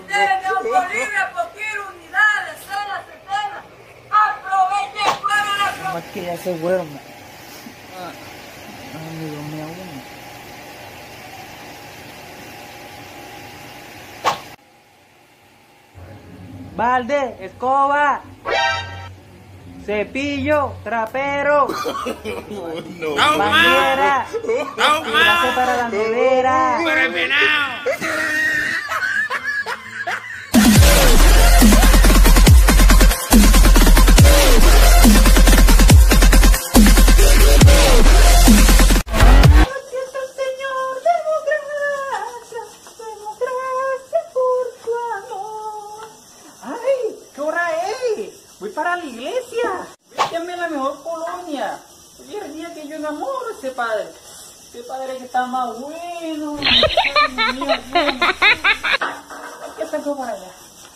Unión Bolivia, por quiero unidades, cenas, cenas. Aproveche el pueblo. Más que ya se duerme. Amigo mío, uno. Balde, escoba, cepillo, trapero, bandera, enlace para la nevera. Voy para la iglesia. Llame la mejor colonia. Hoy es el día que yo enamoro a ese padre. Ese padre que está más bueno. Ay, mío, hay que hacerlo por allá.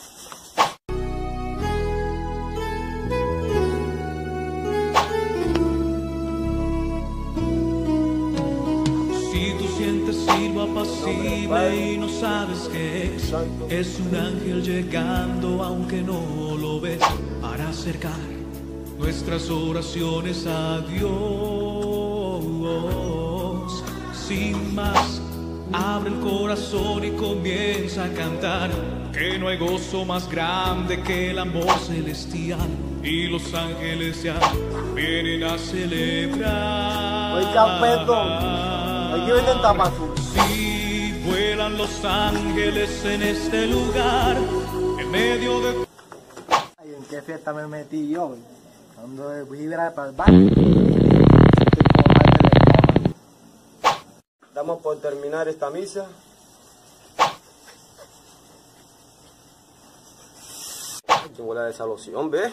Si tú sientes silbo apacible y no sabes qué es un ángel llegando aunque no lo ves, para acercar nuestras oraciones a Dios. Sin más, abre el corazón y comienza a cantar, que no hay gozo más grande que el amor celestial, y los ángeles ya vienen a celebrar. Oye, Campeto, aquí venden tapazul. Si vuelan los ángeles en este lugar, en medio de... Ay, ¿en qué fiesta me metí yo? Cuando vibra para el baño. Damos por terminar esta misa. Qué bola de esa loción, ¿ves?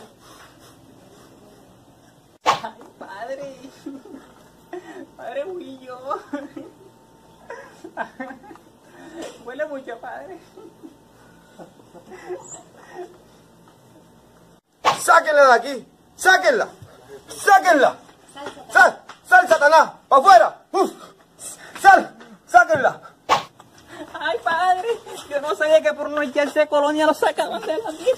Ay, padre. Padre Huillo. Huele mucho, padre. ¡Sáquenla de aquí! ¡Sáquenla! ¡Sáquenla! ¡Sal! ¡Sal, Satanás! ¡Para afuera! ¡Sal! ¡Sáquenla! Ay, padre. Yo no sabía que por no echarse colonia lo sacaban de la vida.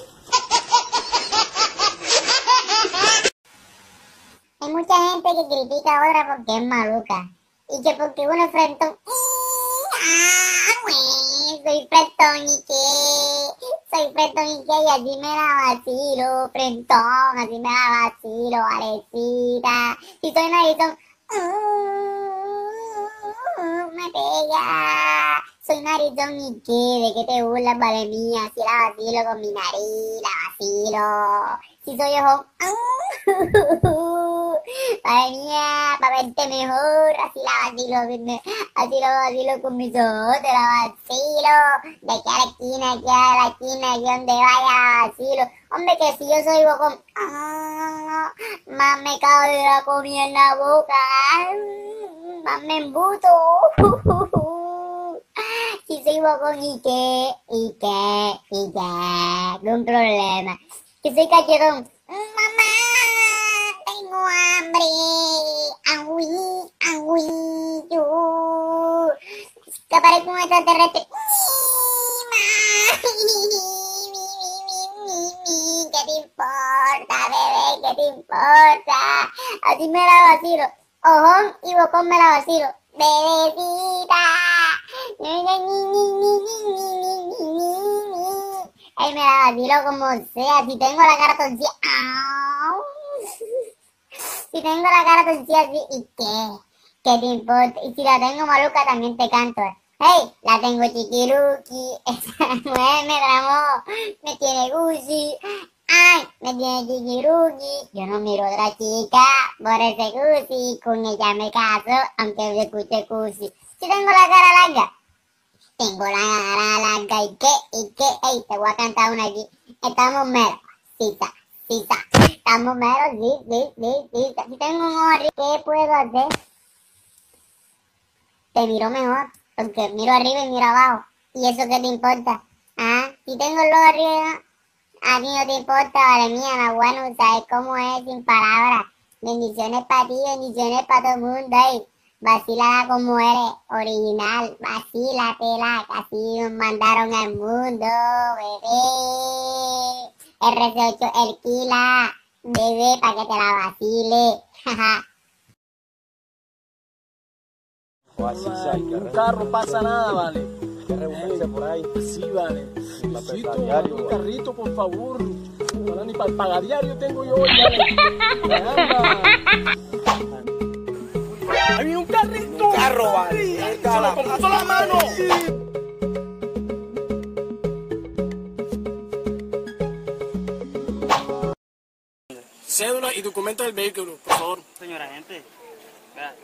Hay mucha gente que critica a otra porque es maluca. Y que porque uno es frentón. Soy frentón y qué. Soy frentón y qué. Y así me la vacilo. Frentón, así me la vacilo. Valecita. Si soy narizón. Me pega. Soy narizón y qué. ¿De qué te burlas, vale mía? Si la vacilo con mi nariz. La vacilo. Si soy ojón. Madre mía, para verte mejor, así la vacilo con mis ojos, te la vacilo, de aquí a la esquina, aquí a la esquina, aquí donde vaya la vacilo. Hombre, que si yo soy bocón, más me cabe la comida en la boca, más me embuto. Si soy bocón, ¿y qué? Un problema. Que soy cachetón, mamá, tengo hambre, yo, que parezco un extraterrestre. ¿Qué te importa, bebé? ¿Qué te importa? Así me la vacilo, ojón y bocón me la vacilo, bebecita. Ay, me la vacilo como sea, si tengo la cara torcida, si tengo la cara torcida así, ¿y qué? ¿Qué te importa? Y si la tengo maluca también te canto. Hey, la tengo chiquiruki, esa mujer me tramó, me tiene Gucci, ay, me tiene chiquiruki, yo no miro a otra chica, por ese Gucci, con ella me caso, aunque se escuche Gucci. Si tengo la cara larga, tengo la cara larga, ¿y qué? Ey, te voy a cantar una aquí. Estamos meros, sisa. Estamos meros, sí. Si tengo un ojo arriba, ¿qué puedo hacer? Te miro mejor, porque miro arriba y miro abajo. ¿Y eso qué te importa? Ah, si tengo el ojo arriba, a ti no te importa, vale mía, no, bueno, sabes cómo es, sin palabras. Bendiciones para ti, bendiciones para todo el mundo, ey. Vacílala como eres, original, vacílatela, que así nos mandaron al mundo, bebé. RC8 Erquila, bebé, para que te la vacile, jaja. O así sea, que un carro pasa nada, vale. Que rebuscarse por ahí. Sí, vale. Necesito diario, un vale. carrito, por favor. Ahora ni para el pagadiario tengo yo hoy, vale. Caramba. ¡Ahí viene un carrito! Un carro, vale. ¡Sí! ¡Solo con toda la mano! Cédula y documento del vehículo, por favor. Señora gente, vea.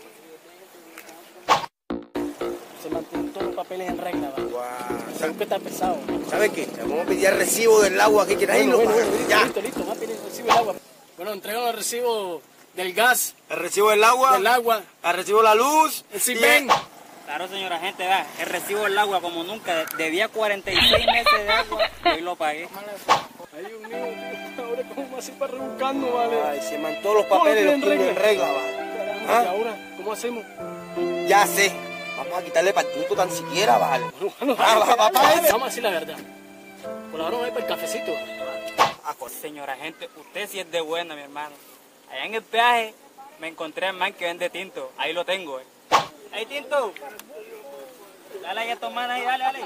Se mantienen todos los papeles en regla, ¿vale? Guau, Creo que está pesado. ¿sabe qué? Le vamos a pedir el recibo del agua que quiera irlo. Bueno, Ya. listo. Va a pedir el recibo del agua. Bueno, entregan el recibo del gas, El recibo del agua, el recibo de la luz. el y CIPEN. Claro, señora gente, vea, el recibo del agua como nunca, debía 46 meses de agua, y hoy lo pagué. Ay, Dios mío, ahora cómo así para rebuscando, vale. Ay, se man todos los papeles los tiene en regla, vale. Caramba, ¿y ahora cómo hacemos? Ya sé. Vamos a quitarle partido tan siquiera, vale. Vamos a decir la verdad. Por ahora vamos a ir para el cafecito. Señora gente, usted sí es de buena, mi hermano. Allá en el peaje me encontré al man que vende tinto, ahí lo tengo, ¡Ahí, tinto! Dale ahí a tu man ahí, dale.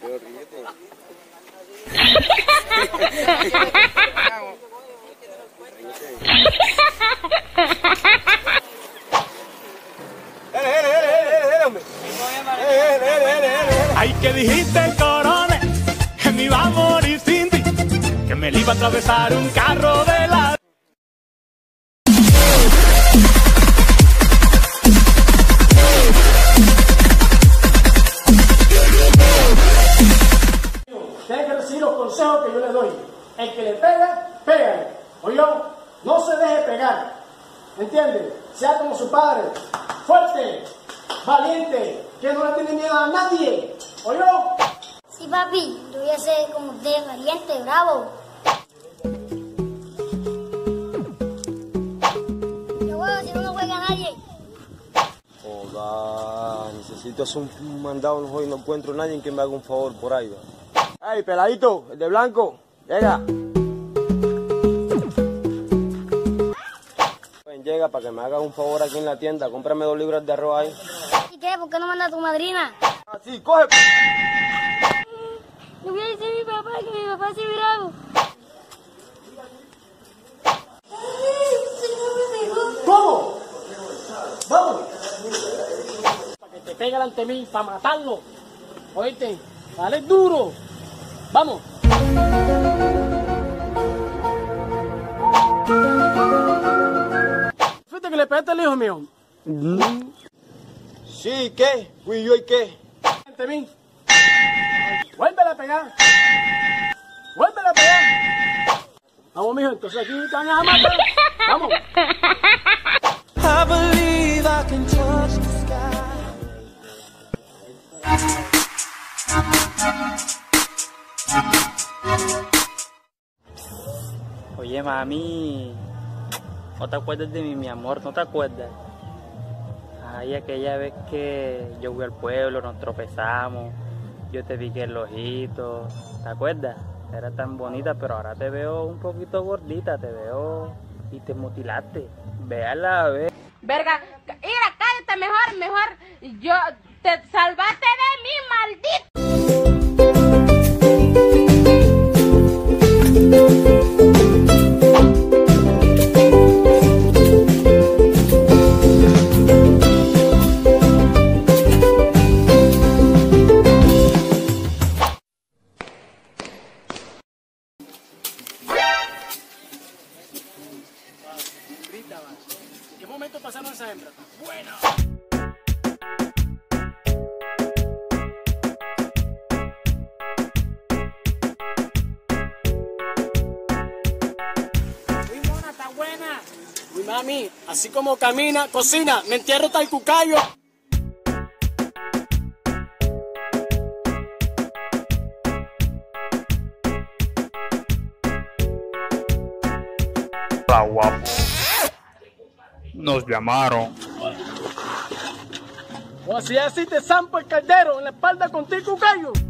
Ay, que dijiste, corone, que me iba a morir sin ti, que me le iba a atravesar un carro de la... Tiene que recibir los consejos que yo le doy. El que le pega, pégale. Oye, no se deje pegar. ¿Entiende? Sea como su padre. Fuerte, valiente, que no le tiene miedo a nadie. Oye. Sí, papi, yo voy a ser como usted, valiente, bravo. Qué bueno, si no juega a nadie. Joda, necesito hacer un mandado hoy, no encuentro a nadie que me haga un favor por ahí, va. Ay, peladito, el de blanco, llega. Llega para que me haga un favor aquí en la tienda, cómprame 2 libras de arroz ahí. ¿Y qué? ¿Por qué no manda a tu madrina? Así, coge. Le voy a decir a mi papá que mi papá es bravo. ¿Cómo? Vamos. Para que te pegue ante mí, para matarlo. Oíste, dale duro. Vamos. Fíjate que le pegaste al hijo mío. Sí, ¿qué? Fui yo y qué. Ante mí. Vuélvela a pegar. Vuélvela a pegar. Vamos, mijo, entonces aquí te van a matar. Vamos. I believe I can touch the sky. Oye, mami, ¿no te acuerdas de mí, mi amor? ¿No te acuerdas? Ay, aquella vez que yo fui al pueblo, nos tropezamos, yo te piqué el ojito, ¿te acuerdas? Era tan bonita, pero ahora te veo un poquito gordita, te veo y te mutilaste. Véala, a ver. Verga, mira, cállate mejor. Yo te salvaste de mí, maldito. ¿En qué momento pasaron esas hembras? Bueno. Uy, mona, está buena. Uy, mami, así como camina, cocina, me entierro tal cucayo. Nos llamaron. O si así te zampo el caldero en la espalda contigo, gallo.